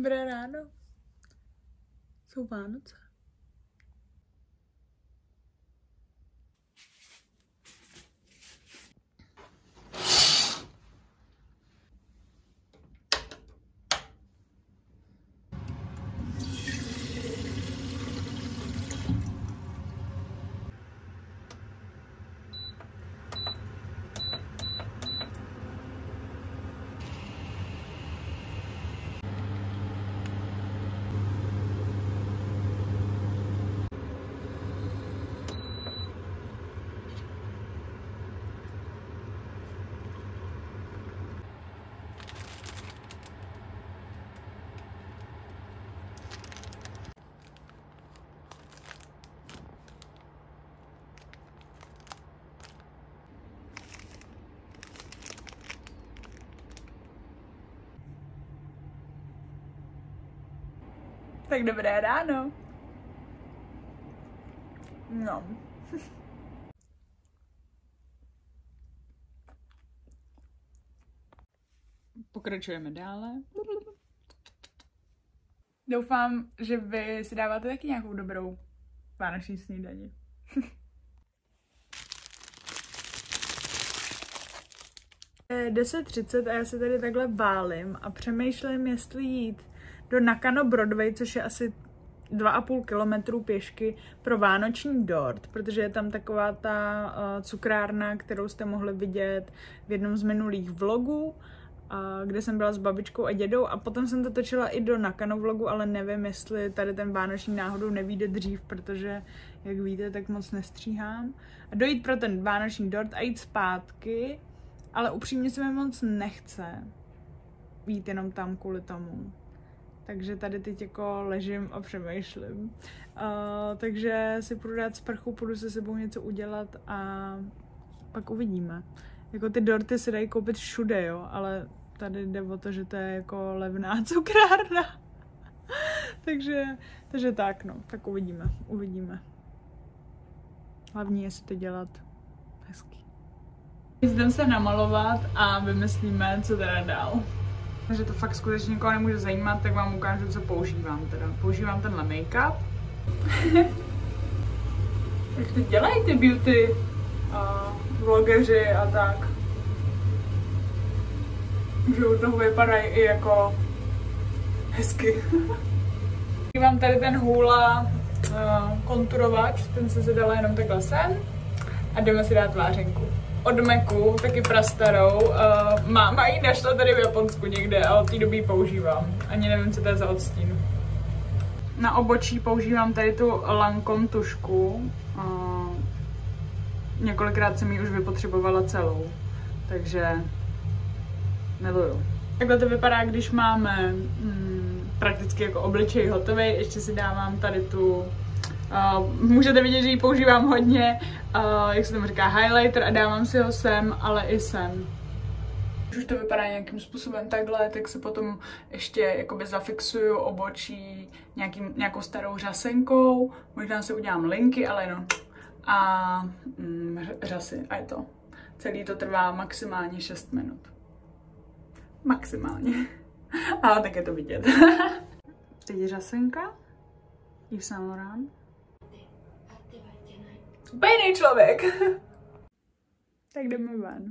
dobré ráno. Jsou Vánoce. Tak dobré ráno. No. Pokračujeme dále. Doufám, že vy si dáváte taky nějakou dobrou vánoční snídani. Je 10:30 a já se tady takhle válím a přemýšlím, jestli jít do Nakano Broadway, což je asi 2,5 kilometru pěšky pro vánoční dort, protože je tam taková ta cukrárna, kterou jste mohli vidět v jednom z minulých vlogů, kde jsem byla s babičkou a dědou, a potom jsem to točila i do Nakano vlogu, ale nevím, jestli tady ten vánoční náhodou nevyjde dřív, protože, jak víte, tak moc nestříhám. A dojít pro ten vánoční dort a jít zpátky, ale upřímně se mi moc nechce jít jenom tam kvůli tomu. Takže tady teď jako ležím a přemýšlím. Takže si půjdu dát sprchu, půjdu se sebou něco udělat a pak uvidíme. Jako ty dorty se dají koupit všude, jo, ale tady jde o to, že to je jako levná cukrárna. takže tak, no, tak uvidíme. Hlavní je si to dělat hezky. Jdem se namalovat a vymyslíme, co teda dál. Takže to fakt skutečně nikoho nemůže zajímat, tak vám ukážu, co používám teda. Používám tenhle make-up. Jak to dělají ty beauty vlogeři a tak. Že u toho vypadají i jako hezky. Mám tady ten Hoola konturovač, ten jsem si dala jenom takhle sem a jdeme si dát tvářenku. Od Macu, taky prastarou. Máma ji našla tady v Japonsku někde a od té doby ji používám. Ani nevím, co to je za odstín. Na obočí používám tady tu Lancome tušku. Několikrát jsem ji už vypotřebovala celou, takže miluju. Takhle to vypadá, když máme prakticky jako obličej hotový. Ještě si dávám tady tu, můžete vidět, že ji používám hodně, jak se tomu říká, highlighter, a dávám si ho sem, ale i sem. Když už to vypadá nějakým způsobem takhle, tak se potom ještě jakoby zafixuju obočí nějakou starou řasenkou, možná si udělám linky, ale jenom a řasy a je to. Celý to trvá maximálně 6 minut. Maximálně. Ale tak je to vidět. Teď je řasenka. Yves Saint Laurent. Úplně jiný člověk. Tak jdeme ven.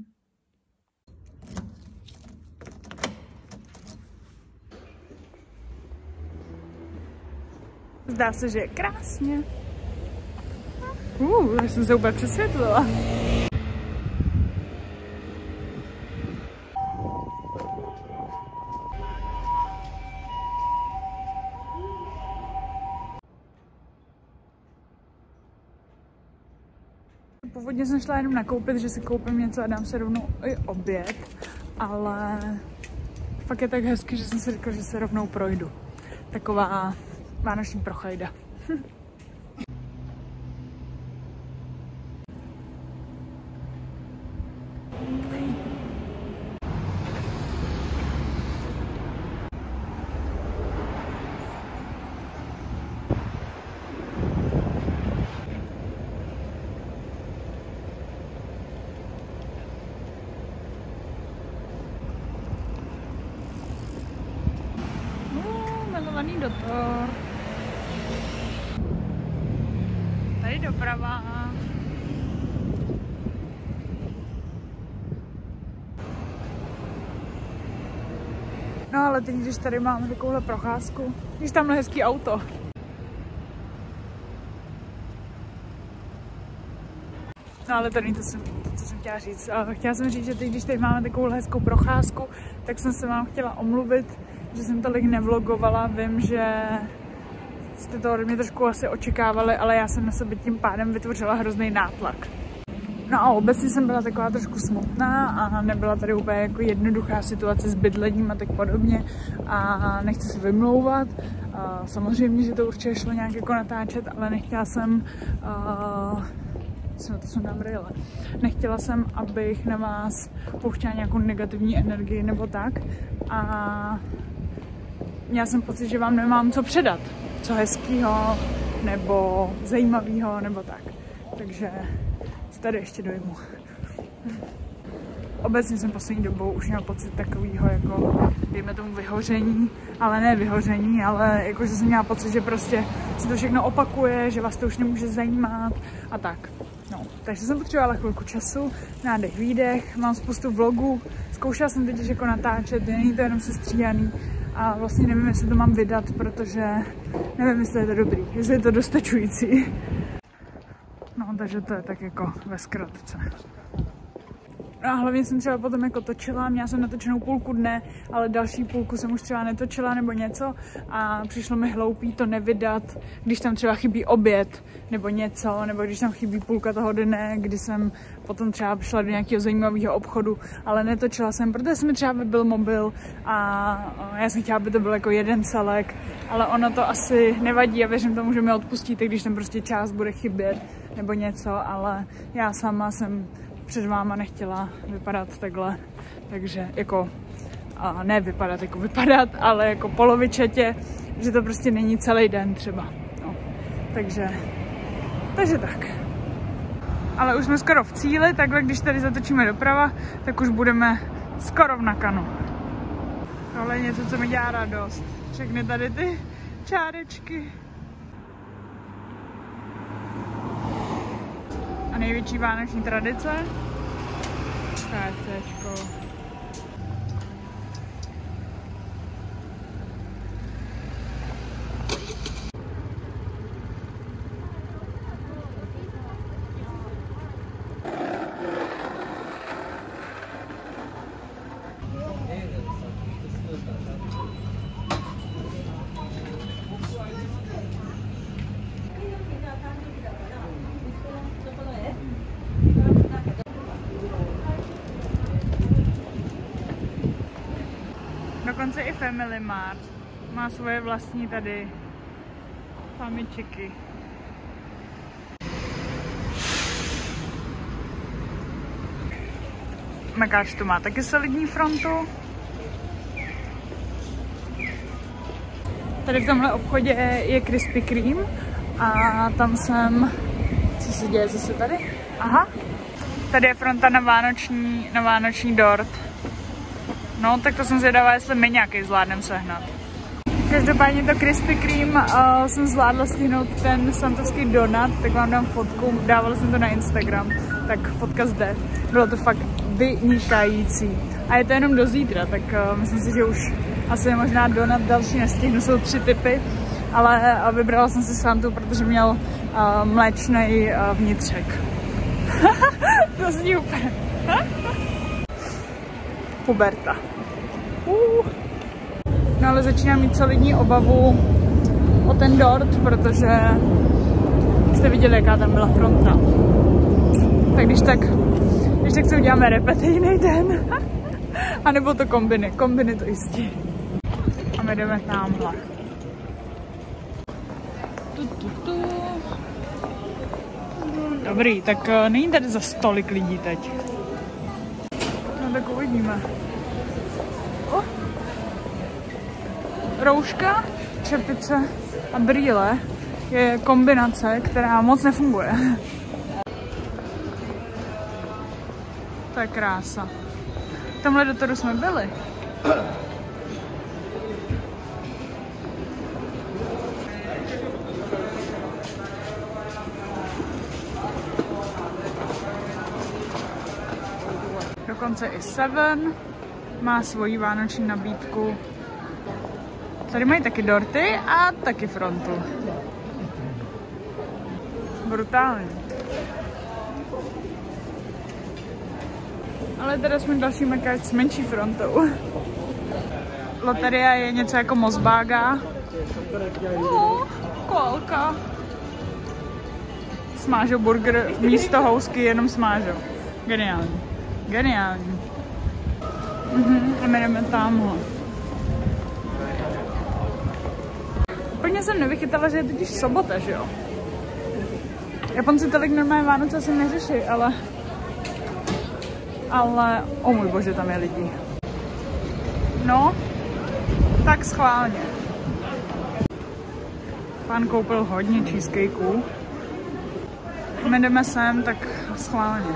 Zdá se, že je krásně. Já jsem se úplně přesvětlila. Původně jsem šla jenom nakoupit, že si koupím něco a dám se rovnou i oběd, ale fakt je tak hezky, že jsem si řekla, že se rovnou projdu. Taková vánoční prochajda. milovaný Dotor. Tady doprava. No ale teď, když tady máme takovouhle procházku, když tamhle hezký auto. No ale to není to, co jsem chtěla říct. Chtěla jsem říct, že teď, když tady máme takovou hezkou procházku, tak jsem se vám chtěla omluvit, že jsem tolik nevlogovala. Vím, že jste to ode mě trošku asi očekávali, ale já jsem na sebe tím pádem vytvořila hrozný nátlak. No a obecně jsem byla taková trošku smutná a nebyla tady úplně jako jednoduchá situace s bydlením a tak podobně a nechci se vymlouvat. Samozřejmě, že to určitě šlo nějak jako natáčet, ale nechtěla jsem nechtěla jsem, abych na vás pouštěla nějakou negativní energii nebo tak a měla jsem pocit, že vám nemám co předat, co hezkýho nebo zajímavého nebo tak, takže tady ještě dojmu. Obecně jsem poslední dobou už měla pocit takového jako, dejme tomu vyhoření, ale ne vyhoření, ale jako, že jsem měla pocit, že prostě se to všechno opakuje, že vás to už nemůže zajímat a tak. No, takže jsem potřebovala chvilku času, nádech, výdech, mám spoustu vlogů, zkoušela jsem teď jako natáčet, není to jenom sestříhaný a vlastně nevím, jestli to mám vydat, protože nevím, jestli je to dobrý, jestli je to dostačující. No, takže to je tak jako ve zkratce. No a hlavně jsem třeba potom jako točila, měla jsem natočenou půlku dne, ale další půlku jsem už třeba netočila nebo něco a přišlo mi hloupý to nevydat, když tam třeba chybí oběd nebo něco, nebo když tam chybí půlka toho dne, kdy jsem potom třeba šla do nějakého zajímavého obchodu, ale netočila jsem, protože jsem mi třeba vybil mobil a já jsem chtěla, aby to byl jako jeden celek, ale ono to asi nevadí a věřím tomu, že mi odpustíte, když tam prostě část bude chybět nebo něco, ale já sama jsem před váma nechtěla vypadat takhle, takže jako, ne vypadat jako vypadat, ale jako polovičetě, že to prostě není celý den třeba, no, takže tak. Ale už jsme skoro v cíli, takhle když tady zatočíme doprava, tak už budeme skoro v Nakanu. Tohle je něco, co mi dělá radost. Všechny tady ty čárečky. A největší vánoční tradice? KFCčko. Dokonce i Family Mart má svoje vlastní tady famičiky. Mekáč tu má taky solidní frontu. Tady v tomhle obchodě je Krispy Kreme a tam jsem... Co se děje zase tady? Aha, tady je fronta na vánoční dort. No, tak to jsem zvědavá, jestli my nějaký zvládneme sehnat. Každopádně to Krispy Kreme jsem zvládla stihnout ten santovský donut, tak vám dám fotku, dávala jsem to na Instagram, tak fotka zde. Bylo to fakt vynikající. A je to jenom do zítra, tak myslím si, že už asi možná donut další nestihnu, jsou 3 typy, ale vybrala jsem si Santu, protože měl mléčný vnitřek. To zní úplně. Puberta. No ale začínám mít solidní obavu o ten dort, protože jste viděli, jaká tam byla fronta. Tak když tak si uděláme repete jiný den. A nebo to kombiny. Kombiny to jistě. A my jdeme tamhle. Dobrý, tak není tady za tolik lidí teď. No tak uvidíme. Rouška, čepice a brýle je kombinace, která moc nefunguje. To je krása. V tomhle Dotoru jsme byli. Dokonce i Seven má svoji vánoční nabídku. Tady mají taky dorty a taky frontu. Brutální. Ale teda jsme další mekač s menší frontou. Loteria je něco jako Mosbaga. Koalka. Smážou burger místo housky, jenom smážou. Geniální. Geniální. A my jdeme tamhle. Úplně jsem nevychytala, že je totiž sobota, že jo? Japonci tolik normálně Vánoce asi neřeší, ale, o můj bože, tam je lidí. No, tak schválně. Pán koupil hodně cheesecakeů. My jdeme sem, tak schválně.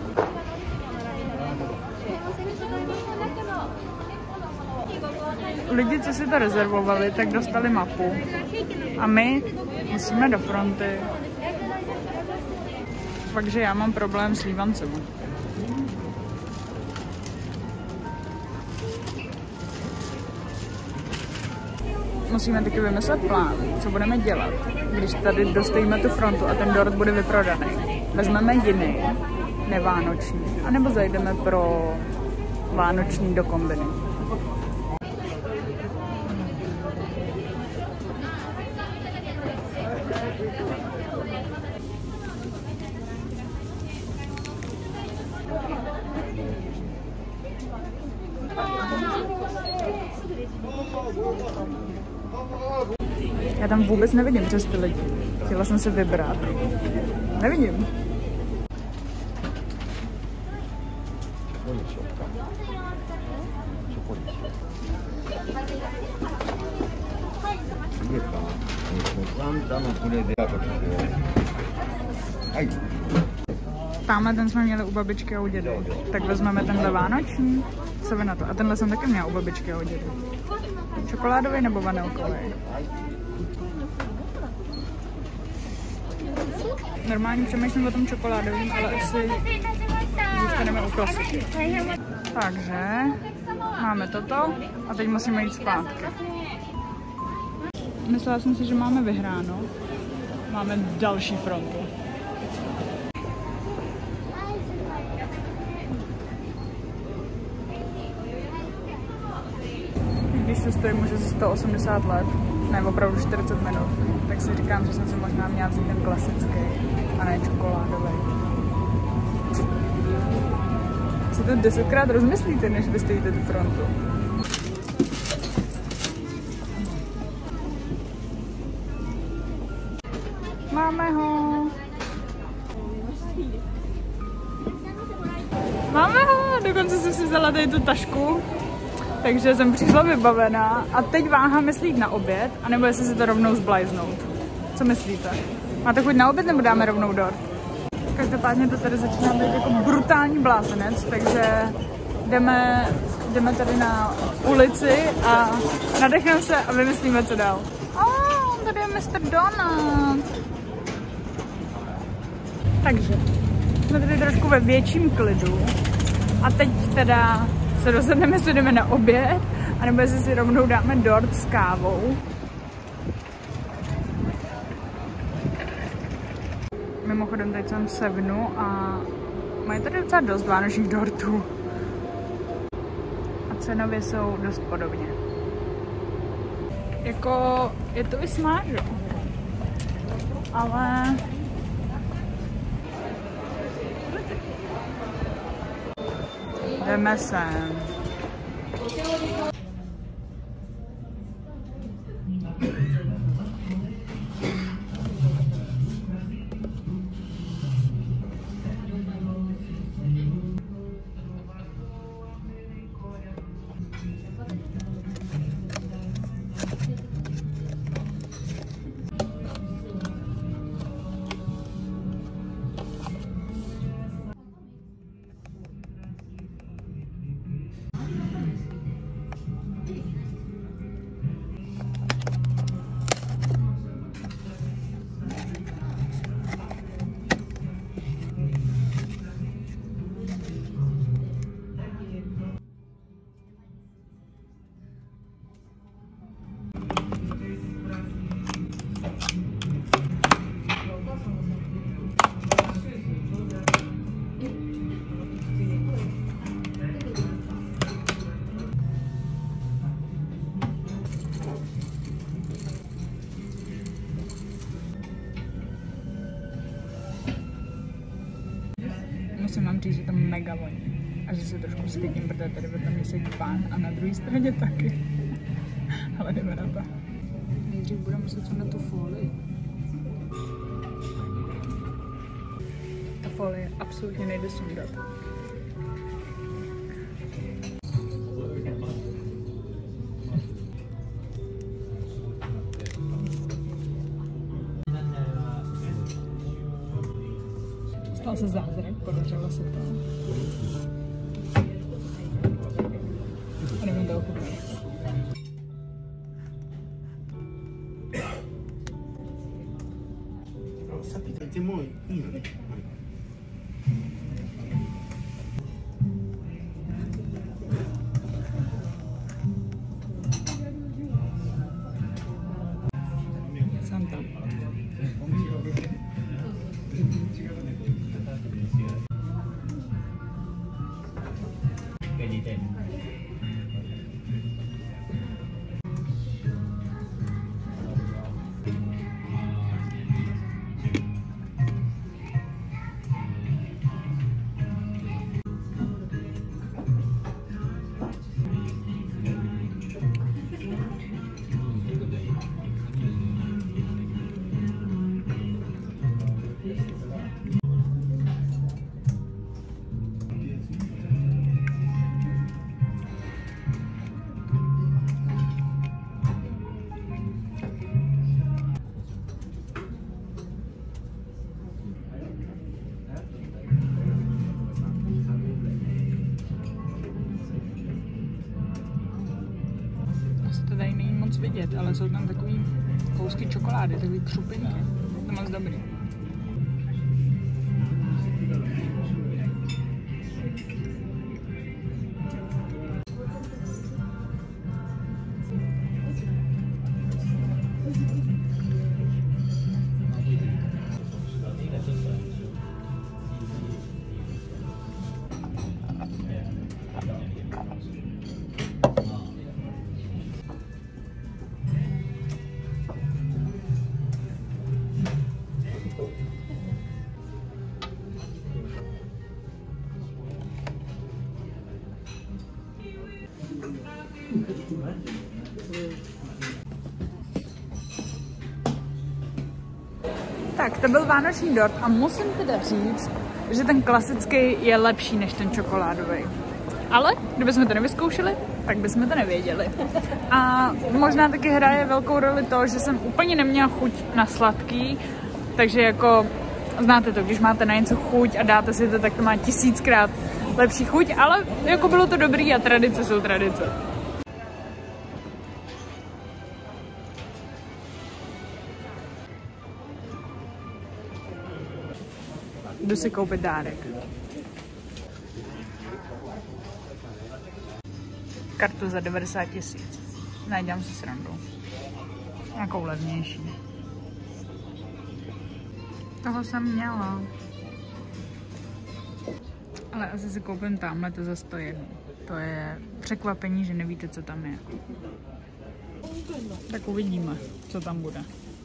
Lidi, co si to rezervovali, tak dostali mapu. A my musíme do fronty. Takže já mám problém s lívancem. Musíme taky vymyslet plán, co budeme dělat, když tady dostojíme tu frontu a ten dort bude vyprodaný. Vezmeme jiný, nevánoční, anebo zajdeme pro vánoční do kombiny. Já tam vůbec nevidím přes ty lidi. Chtěla jsem se vybrat. Nevidím. Tamhle ten jsme měli u babičky a u dědy. Tak vezmeme tenhle vánoční. Co vy na to? A tenhle jsem taky měla u babičky a u dědy. Čokoládový nebo vanilkový? Normálně přemýšlím o tom čokoládovým, ale asi zůstaneme u klasiky. Takže máme toto a teď musíme jít zpátky. Myslela jsem si, že máme vyhráno. Máme další frontu. Když se stojím už asi 180 let, ne opravdu 40 minut, tak si říkám, že jsem si možná měla vzít ten klasický a ne čokoládový. Si to 10krát rozmyslíte, než vystojíte tu frontu. Máme ho! Máme ho! Dokonce jsem si vzala tady tu tašku. Takže jsem přišla vybavená a teď váhám, jestli jít na oběd, anebo jestli si to rovnou zblajznout. Co myslíte? Máte chuť na oběd, nebo dáme rovnou dort? Každopádně to tady začíná být jako brutální blázenec, takže jdeme tady na ulici a nadechneme se a vymyslíme, co dál. Tady je Mr. Donut. Takže jsme tady trošku ve větším klidu a teď teda se rozhodneme, jestli jdeme na oběd, anebo jestli si rovnou dáme dort s kávou. Mimochodem teď jsem v Sevenu a mají tady docela dost vánočních dortů. A cenově jsou dost podobně. Jako, je to i smážo. Ale jdeme sem. musím vám říct, že to mega voní. A že se trošku stydím, protože tady vedle mě sedí pán a na druhé straně taky. Ale jdeme na to. Nejdřív budeme muset sundat tu folii. Ta folie absolutně nejde sundat. Stal se zázrak, podařilo se to. A jdeme to ochutnat. Santa. To tady není moc vidět, ale jsou tam takový kousky čokolády, takový křupinky. To je moc dobrý. Tak, to byl vánoční dort a musím teda říct, že ten klasický je lepší než ten čokoládový. Ale kdybychom to nevyzkoušeli, tak bychom to nevěděli. A možná taky hraje velkou roli to, že jsem úplně neměla chuť na sladký, takže jako znáte to, když máte na něco chuť a dáte si to, tak to má 1000krát lepší chuť, ale jako bylo to dobrý a tradice jsou tradice. Jdu si koupit dárek. Kartu za 90 000. Nedělám si srandu. Nějakou levnější. Toho jsem měla. Ale asi si koupím tamhle to za 101. To je překvapení, že nevíte, co tam je. Tak uvidíme, co tam bude.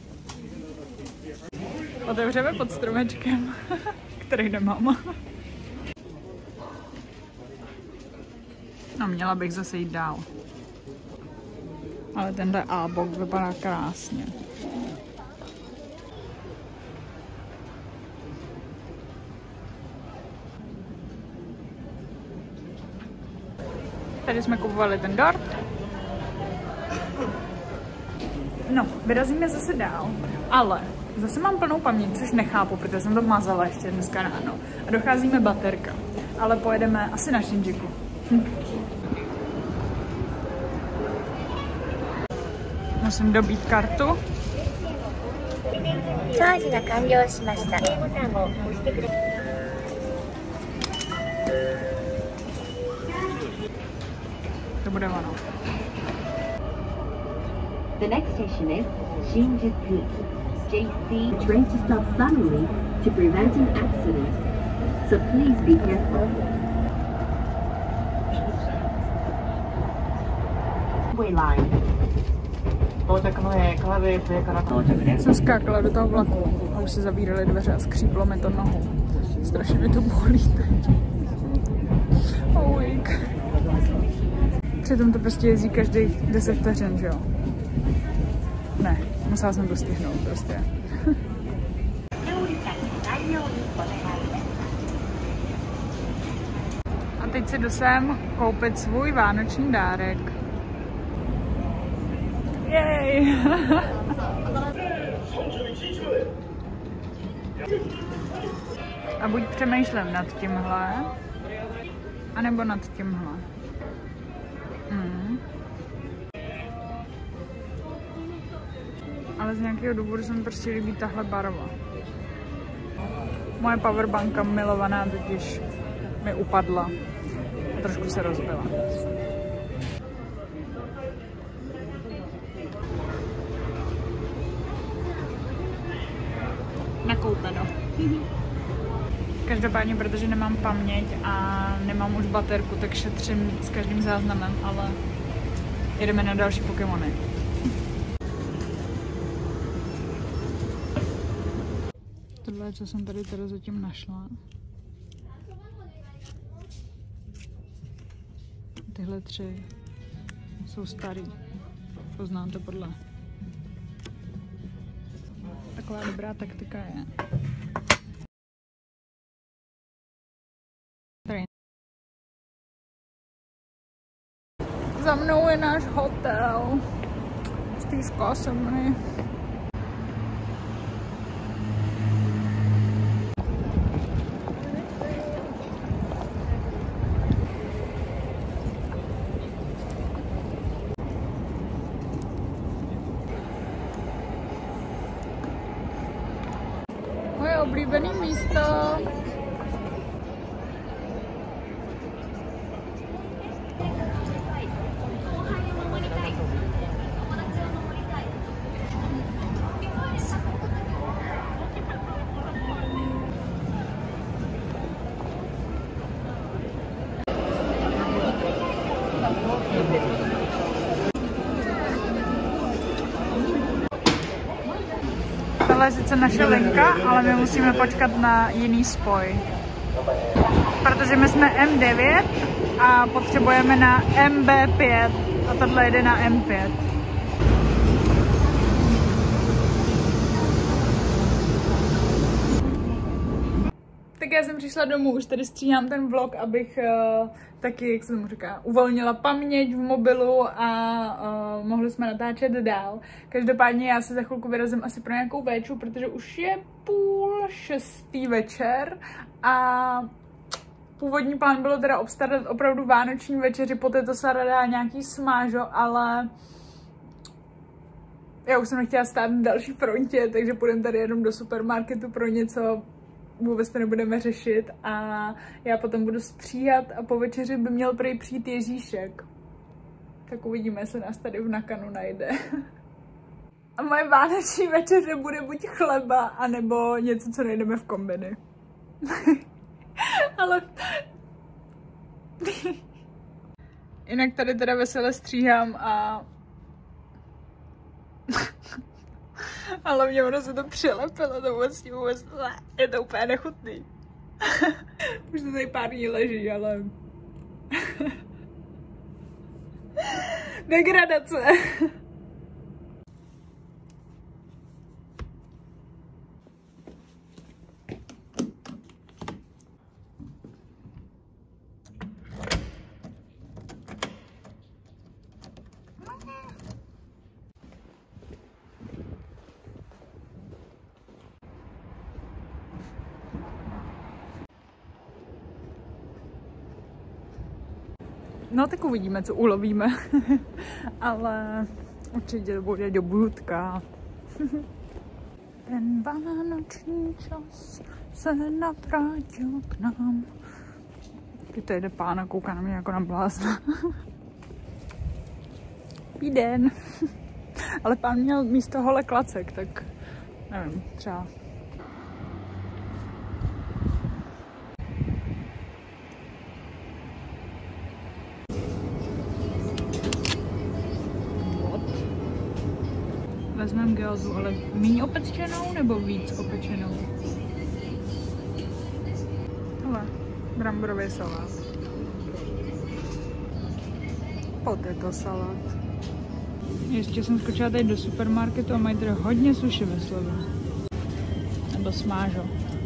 Otevřeme pod stromečkem, který nemám. No, měla bych zase jít dál. Ale tenhle A-bok vypadá krásně. Tady jsme kupovali ten dort. No, vyrazíme zase dál, ale zase mám plnou paměť, což nechápu, protože jsem to mazala ještě dneska ráno. A docházíme baterka, ale pojedeme asi na Shinjuku. Musím dobít kartu. To bude ono. The next station is Shinjuku. JC train to stop suddenly to prevent an accident. So please be careful. Line. Jsem skákala do toho vlaku a už se zavíraly dveře a skříplo mi to nohu. Strašně mi to bolí teď. Ojk. Přitom to prostě jezdí každých 10 vteřin, že jo? Ne, musela jsem to stihnout prostě. A teď si jdu sem koupit svůj vánoční dárek. Jej! A buď přemýšlím nad tímhle, anebo nad tímhle. Ale z nějakého důvodu se mi prostě líbí tahle barva. Moje powerbanka milovaná totiž mi upadla a trošku se rozbila. Nakoupeno. Každopádně, protože nemám paměť a nemám už baterku, tak šetřím s každým záznamem, ale jedeme na další Pokémony. Tohle je, co jsem tady teda zatím našla. Tyhle 3 jsou starý. Poznám to podle. Taková dobrá taktika je. Tady. Za mnou je náš hotel. Stýská se mne. Moje oblíbené místo. Tohle je sice naše linka, ale my musíme počkat na jiný spoj. Protože my jsme M9 a potřebujeme na MB5 a tohle jde na M5. Tak já jsem přišla domů, už tady stříhám ten vlog, abych taky, jak se tomu říká, uvolnila paměť v mobilu a mohli jsme natáčet dál. Každopádně já se za chvilku vyrazím asi pro nějakou véču, protože už je 5:30 večer a původní plán bylo teda obstarat opravdu vánoční večeři, poté to se dá nějaký smážo, ale já už jsem nechtěla stát na další frontě, takže půjdeme tady jenom do supermarketu pro něco, vůbec to nebudeme řešit a já potom budu stříhat a po večeři by měl prý přijít Ježíšek. Tak uvidíme, jestli nás tady v Nakanu najde. A moje vánoční večeře bude buď chleba, anebo něco, co najdeme v kombiny. Ale... Jinak tady teda vesele stříhám a... Ale mě ono se to přilepilo, to vůbec je to úplně nechutný. Už to tady pár dní leží, ale... Degradace. No tak uvidíme, co ulovíme, ale určitě to bude do budka. Ten vánoční čas se navrátil k nám. Teď to jde pána, kouká na mě jako na blázna. Dobrý den. Ale pán měl místo hole klacek, tak nevím, třeba. Vezmeme gyozu, ale míň opečenou nebo víc opečenou? Bramborový salát. Potato salát. Ještě jsem skočila tady do supermarketu a mají tady hodně suši ve slevě. Nebo smážo.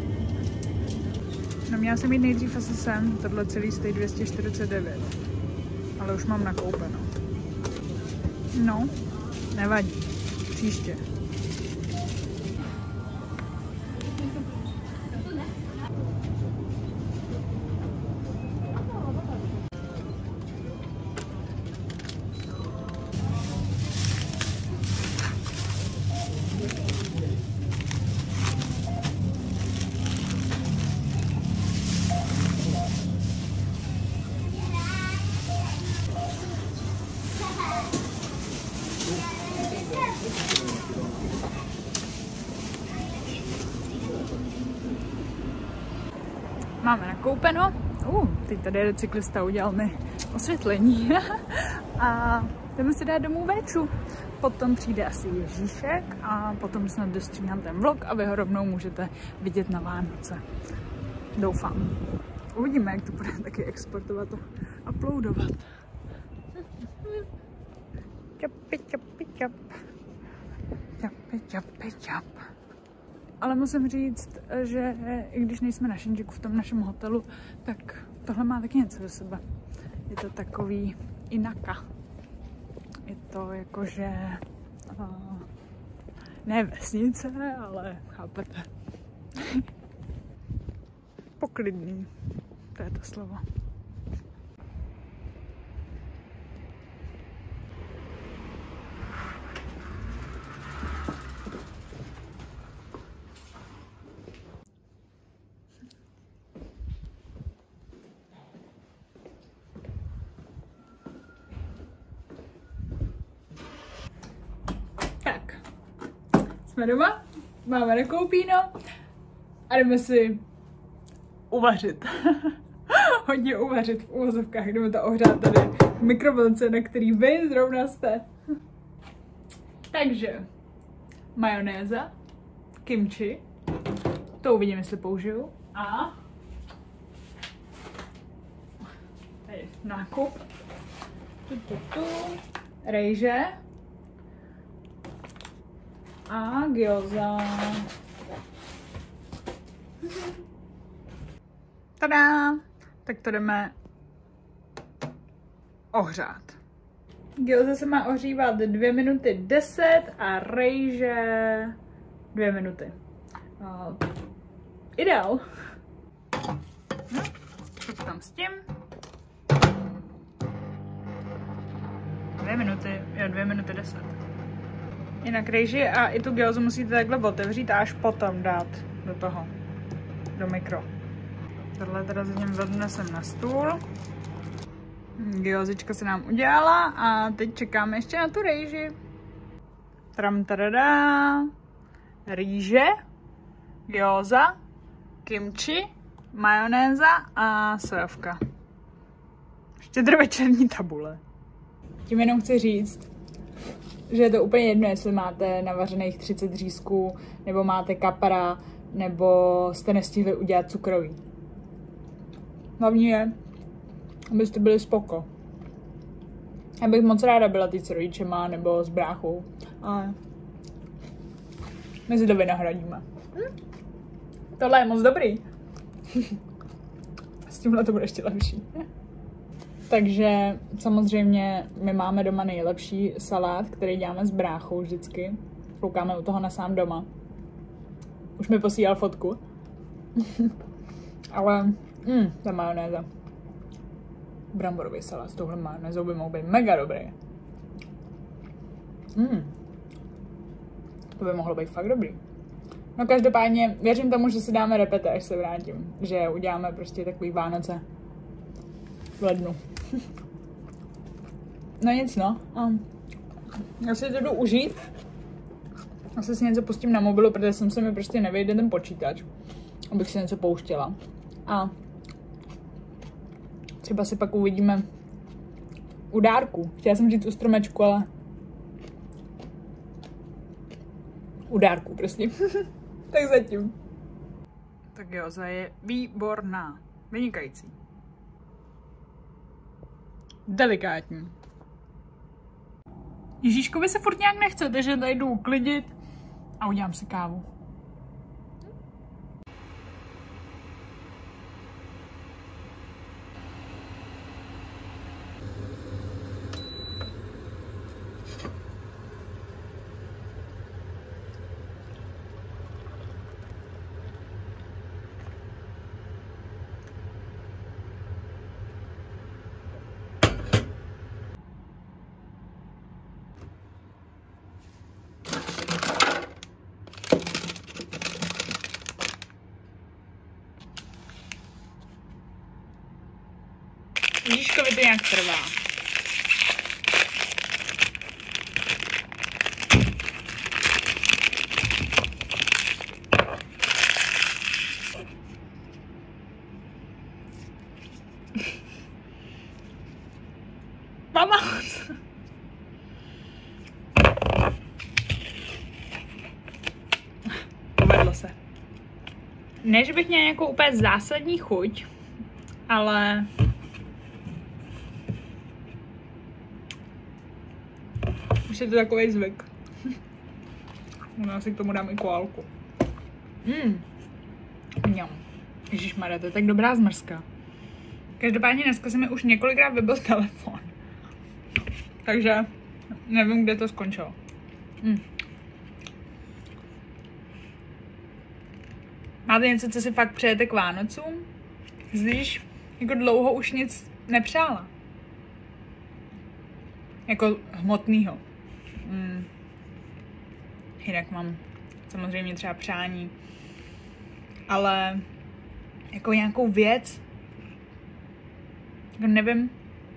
No měla jsem jít nejdřív asi sem, tohle celý stojí 249. Ale už mám nakoupeno. No, nevadí. Příště. Máme nakoupeno. Teď tady jede cyklista, udělal mi osvětlení. A jdeme si dát domů véču. Potom přijde asi Ježíšek a potom snad dostříhám ten vlog a vy ho rovnou můžete vidět na Vánoce. Doufám. Uvidíme, jak to bude taky exportovat a uploadovat. Čapi, čapi, čap. Čapi, čapi, čap. Ale musím říct, že i když nejsme na Shinjuku v tom našem hotelu, tak tohle má taky něco do sebe. Je to takový inaka. Je to jakože ne vesnice, ale chápete. Poklidný. To je to slovo. Jsme doma, máme nakoupíno a jdeme si uvařit. Hodně uvařit v uvozovkách, jdeme to ohřát tady v mikrovlnce, na který vy zrovna jste. Takže majonéza, kimchi, to uvidím, jestli použiju. A tady nákup, rejže a gyoza. Tada! Tak to jdeme ohřát. Gyoza se má ohřívat 2 minuty 10 a rejže 2 minuty. Ideál. Co tam s tím? 2 minuty, jo, 2 minuty 10. Jinak rejži a i tu gyozu musíte takhle otevřít a až potom dát do toho, do mikro. Tohle teda zatím odnesem na stůl. Gyozička se nám udělala a teď čekáme ještě na tu rejži. Tram tadadá. Rýže, gyoza, kimchi, majonéza a sojovka. Štědrovečerní tabule. Tím jenom chci říct, že je to úplně jedno, jestli máte navařených 30 řízků, nebo máte kapra, nebo jste nestihli udělat cukroví. Hlavní je, abyste byli spoko. Já bych moc ráda byla teď s rodičema, nebo s bráchou, ale my si to vynahradíme. Tohle je moc dobrý. S tímhle to bude ještě lepší. Takže samozřejmě my máme doma nejlepší salát, který děláme s bráchou vždycky. Koukáme u toho na Sám doma. Už mi posílal fotku. Ale ta majonéza. Bramborový salát s touhle majonézou by mohl být mega dobrý. To by mohlo být fakt dobrý. No každopádně věřím tomu, že si dáme repete, až se vrátím. Že uděláme prostě takový Vánoce v lednu. No nic, no. Já si to jdu užít. Asi si něco pustím na mobilu, protože jsem se mi prostě nevejde ten počítač, abych si něco pouštěla. A třeba si pak uvidíme u dárku. Chtěla jsem říct u stromečku, ale u dárku prostě. Tak zatím. Tak gyoza je výborná. Vynikající. Delikátní. Ježíškovi se furt nějak nechce, takže tady jdu uklidit a udělám si kávu. Ježíškovi to nějak trvá. Pomoc! Povedlo se. Ne, že bych měla nějakou úplně zásadní chuť, ale už je to takový zvyk. Já si k tomu dám i koálku. Mňam. Ježišmarja, to je tak dobrá zmrzka. Každopádně dneska se mi už několikrát vybil telefon. Takže nevím, kde to skončilo. Máte něco, co si fakt přejete k Vánocům? Když jako dlouho už nic nepřála. Jako hmotnýho. Jinak mám samozřejmě třeba přání. Ale jako nějakou věc. Jako nevím.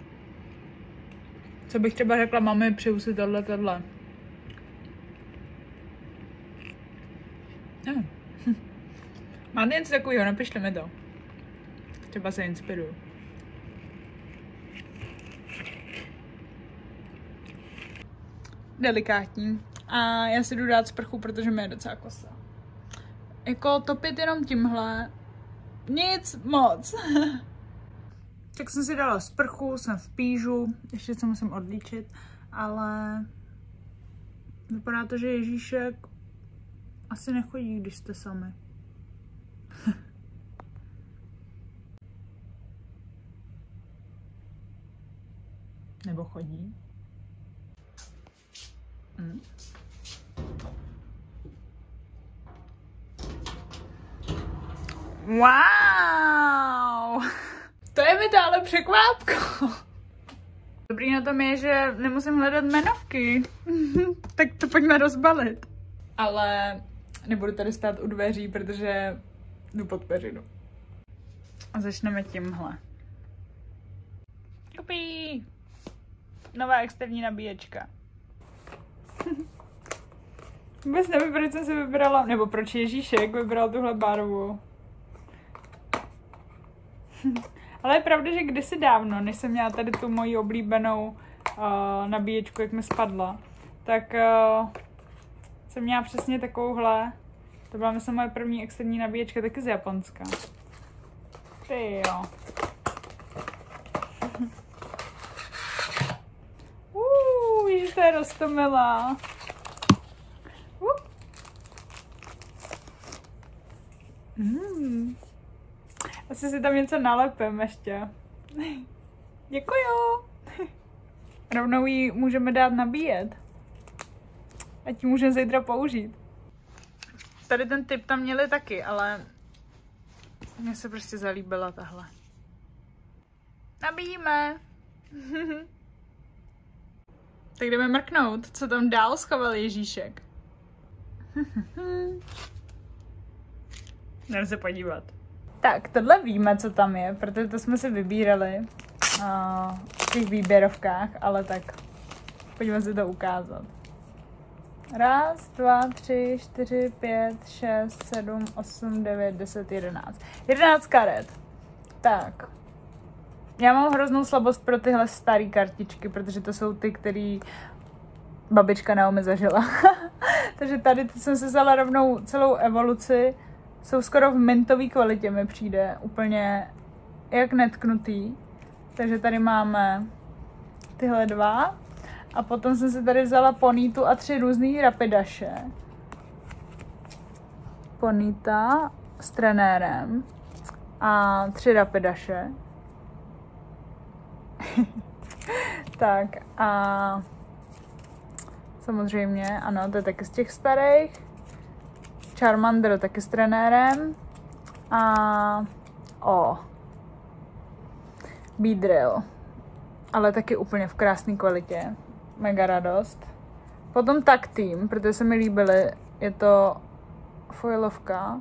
Co bych třeba řekla, mami, přeju si tohle. Máte něco takového, napište mi to. Třeba se inspiruju. Delikátní. A já si jdu dát sprchu, protože mi je docela kosa. Jako topit jenom tímhle. Nic moc. Tak jsem si dala sprchu, jsem v pížu. Ještě se musím odlíčit. Ale vypadá to, že Ježíšek asi nechodí, když jste sami. Nebo chodí? Wow! To je mi dále překvápko. Dobrý na tom je, že nemusím hledat jmenovky. Tak to pojďme rozbalit. Ale nebudu tady stát u dveří, protože jdu pod peřinu. A začneme tímhle. Kupí! Nová externí nabíječka. Vůbec nevím, proč jsem si vybrala, nebo proč Ježíšek vybral tuhle barvu. Ale je pravda, že kdysi dávno, než jsem měla tady tu moji oblíbenou nabíječku, jak mi spadla, tak jsem měla přesně takovouhle. To byla myslím moje první externí nabíječka, taky z Japonska. Ty jo. Ježiš, to je roztomilá. Asi si tam něco nalepím ještě. Děkuju. Rovnou ji můžeme dát nabíjet. Ať ji můžeme zítra použít. Tady ten typ tam měli taky, ale mně se prostě zalíbila tahle. Nabíjíme. Tak jdeme mrknout, co tam dál schoval Ježíšek. Jdeme se podívat. Tak, tohle víme, co tam je, protože to jsme si vybírali v těch výběrovkách, ale tak pojďme si to ukázat. 1, 2, 3, 4, 5, 6, 7, 8, 9, 10, 11. 11 karet. Tak. Já mám hroznou slabost pro tyhle staré kartičky, protože to jsou ty, které babička Naomi zažila. Takže tady jsem si vzala rovnou celou evoluci. Jsou skoro v mintové kvalitě, mi přijde. Úplně jak netknutý. Takže tady máme tyhle dva. A potom jsem si tady vzala Ponytu a 3 různý rapidaše. Ponyta s trenérem a 3 rapidaše. Tak a samozřejmě, ano, to je taky z těch starých. Charmander taky s trenérem. A Beedrill. Ale taky úplně v krásné kvalitě. Mega radost. Potom Tag Team, protože se mi líbily. Je to foilovka.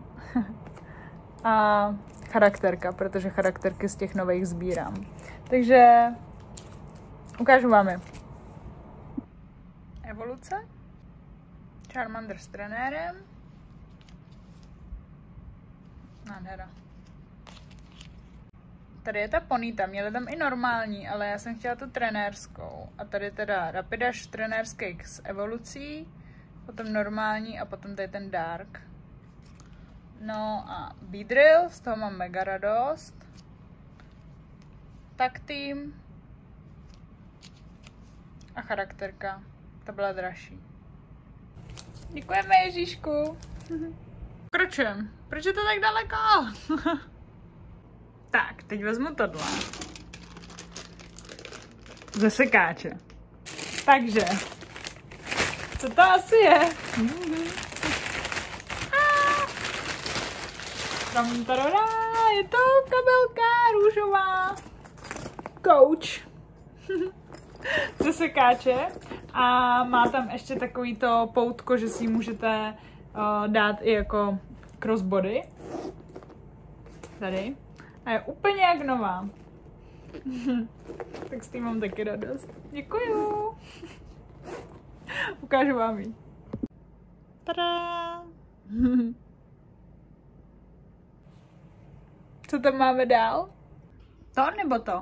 A charakterka, protože charakterky z těch nových sbírám. Takže ukážu vám je. Evoluce. Charmander s trenérem. Nádhera. Tady je ta Ponyta, měli tam i normální, ale já jsem chtěla tu trenérskou. A tady teda Rapidash trenérský s evolucí, potom normální a potom tady ten Dark. No a Beedrill, z toho mám mega radost. Tag Team. A charakterka, ta byla dražší. Děkujeme, Ježíšku. Pokračujem. Proč je to tak daleko? Tak, teď vezmu tohle. Ze sekáče. Takže, co to asi je? Je to kabelka růžová. Coach. Ze sekáče. A má tam ještě takový to poutko, že si ji můžete dát i jako crossbody. Tady. A je úplně jak nová. Tak s tím mám taky radost. Děkuju. Ukážu vám ji. Tada! Co tam máme dál? To nebo to?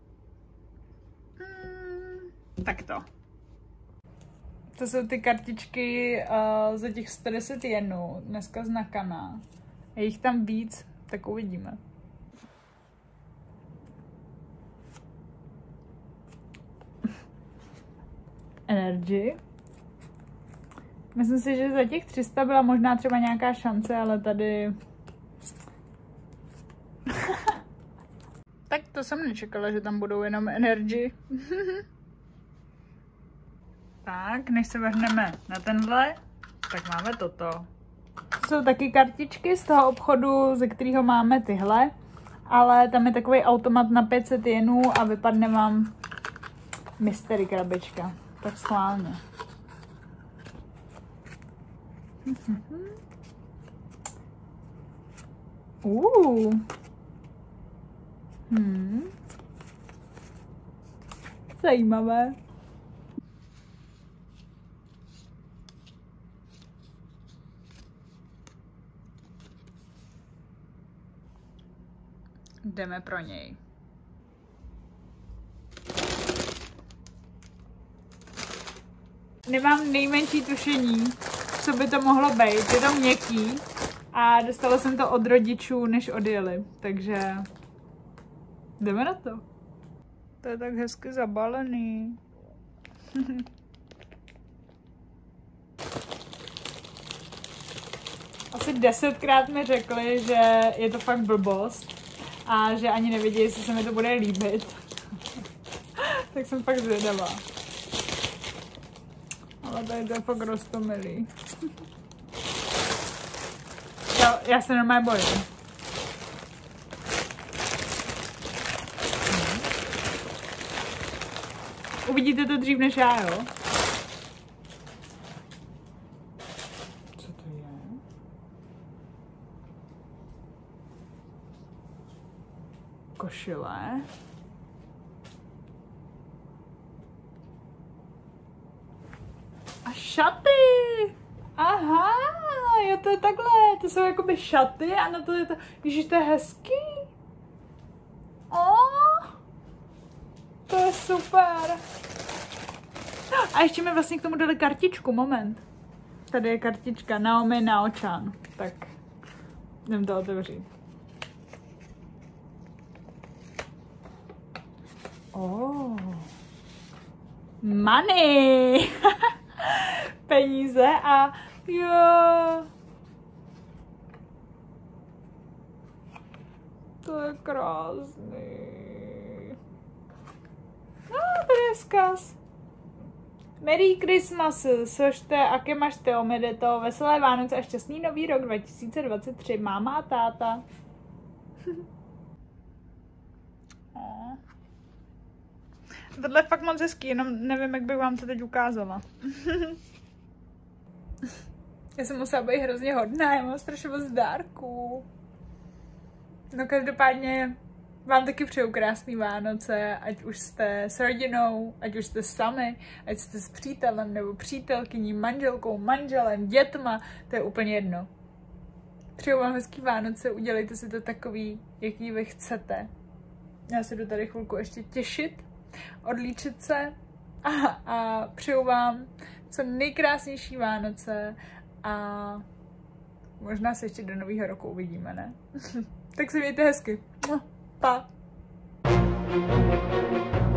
Tak to. To jsou ty kartičky za těch 110 jenů. Dneska z Nakana. Je jich tam víc, tak uvidíme. Energy. Myslím si, že za těch 300 byla možná třeba nějaká šance, ale tady... Tak to jsem nečekala, že tam budou jenom Energy. Tak, než se vrhneme na tenhle, tak máme toto. To jsou taky kartičky z toho obchodu, ze kterého máme tyhle, ale tam je takový automat na 500 jenů a vypadne vám mystery krabička. Tak schválně. Zajímavé. Jdeme pro něj. Nemám nejmenší tušení, co by to mohlo být. Je to měkký a dostala jsem to od rodičů, než odjeli. Takže jdeme na to. To je tak hezky zabalený. Asi 10krát mi řekli, že je to fakt blbost a že ani nevědí, jestli se mi to bude líbit. Tak jsem fakt zvědavá. Ale tady to je fakt roztomilý. Já se normálně bojím. Uvidíte to dřív než já, jo? Co to je? Košile. A šaty! Aha, jo, to je takhle. To jsou jakoby šaty a na to je to... Ježiš, to je hezký. To je super. A ještě mi vlastně k tomu dali kartičku, moment. Tady je kartička Naomi Nao-chan. Tak jdem to otevřít. Oh. Money! Peníze a jo. To je krásný. Tady je vzkaz. Merry Christmas, sošte akemašte omedeto, veselé Vánoce a šťastný nový rok 2023, máma a táta. Tohle je fakt moc hezký, jenom nevím, jak bych vám to teď ukázala. Já jsem musela být hrozně hodná, já mám strašně moc dárků. No každopádně vám taky přeju krásný Vánoce, ať už jste s rodinou, ať už jste sami, ať jste s přítelem nebo přítelkyní, manželkou, manželem, dětma, to je úplně jedno. Přeju vám hezký Vánoce, udělejte si to takový, jaký vy chcete. Já se jdu tady chvilku ještě těšit, odlíčit se a přeju vám co nejkrásnější Vánoce a možná se ještě do nového roku uvidíme, ne? Tak se mějte hezky. Pa!